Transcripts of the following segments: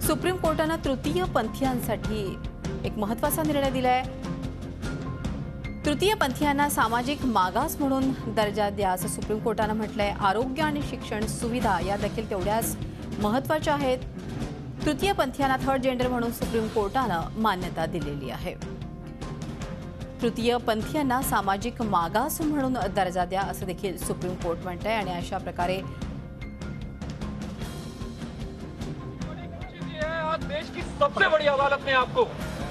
Supreme कोर्टाने तृतीय पंथीयांसाठी एक महत्त्वाचा निर्णय दिलाय। तृतीय पंथीयांना सामाजिक मागास म्हणून दर्जा द्या असं सुप्रीम कोर्टाने म्हटलंय। आरोग्य आणि शिक्षण सुविधा या देखील तेवढ्याच महत्त्वाच्या आहेत। तृतीय पंथीयांना थर्ड जेंडर म्हणून सुप्रीम कोर्टाने मान्यता दिलेली आहे। तृतीय पंथीयांना सामाजिक मागास म्हणून दर्जा द्या असं देखील सुप्रीम कोर्ट म्हटलंय। आणि अशा प्रकारे देश की सबसे बड़ी अदालत ने आपको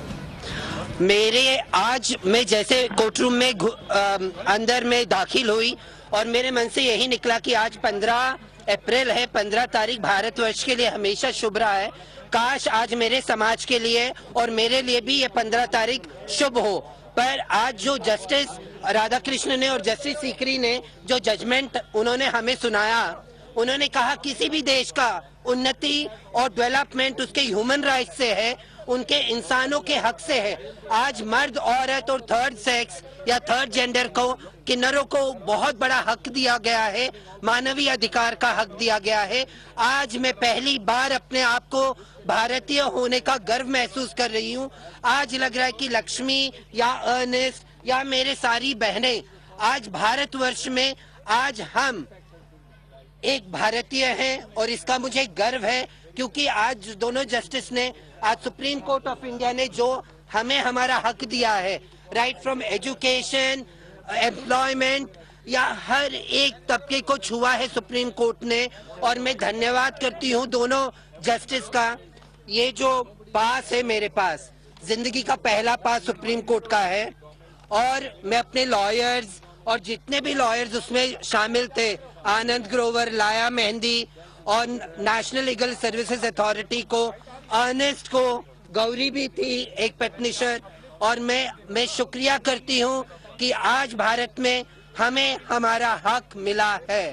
आज मैं जैसे कोर्ट रूम में अंदर में दाखिल हुई और मेरे मन से यही निकला कि आज 15 अप्रैल है। 15 तारीख भारतवर्ष के लिए हमेशा शुभ रहा है। काश आज मेरे समाज के लिए और मेरे लिए भी ये 15 तारीख शुभ हो। पर आज जो जस्टिस राधाकृष्ण ने और जस्टिस सीकरी ने जो जजमेंट उन्होंने हमें सुनाया, उन्होंने कहा किसी भी देश का उन्नति और डेवलपमेंट उसके ह्यूमन राइट्स से है, उनके इंसानों के हक से है। आज मर्द औरत और थर्ड सेक्स या थर्ड जेंडर को किन्नरों को बहुत बड़ा हक दिया गया है, मानवीय अधिकार का हक दिया गया है। आज मैं पहली बार अपने आप को भारतीय होने का गर्व महसूस कर रही हूँ। आज लग रहा है कि लक्ष्मी या अर्नेस्ट या मेरे सारी बहनें आज भारतवर्ष में आज हम एक भारतीय हैं और इसका मुझे गर्व है, क्योंकि आज दोनों जस्टिस ने, आज सुप्रीम कोर्ट ऑफ इंडिया ने जो हमें हमारा हक दिया है, राइट फ्रॉम एजुकेशन, एम्प्लॉयमेंट या हर एक तबके को छुआ है सुप्रीम कोर्ट ने। और मैं धन्यवाद करती हूँ दोनों जस्टिस का। ये जो पास है मेरे पास, जिंदगी का पहला पास सुप्रीम कोर्ट का है। और मैं अपने लॉयर्स और जितने भी लॉयर्स उसमें शामिल थे, आनंद ग्रोवर, लाया मेहंदी और नेशनल लीगल सर्विसेज अथॉरिटी को, अर्नेस्ट को, गौरी भी थी एक पेटिशनर, और मैं शुक्रिया करती हूं कि आज भारत में हमें हमारा हक मिला है।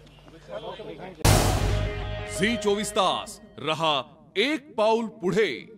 झी 24 तास रहा एक पाऊल पुढे।